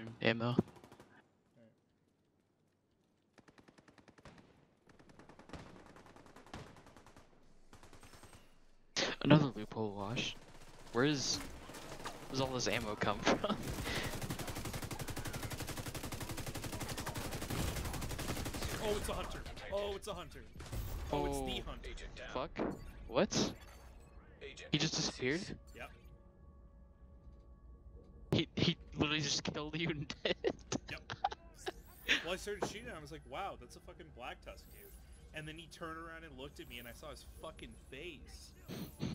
ammo. Another loophole wash. Where's all this ammo come from? Oh, it's a hunter. Oh, it's a hunter. Oh, it's the hunter. Fuck. What? He just disappeared? Yep. He literally just killed you and dead. Yep. Well, I started shooting him. I was like, wow, that's a fucking Black Tusk dude. And then he turned around and looked at me, and I saw his fucking face.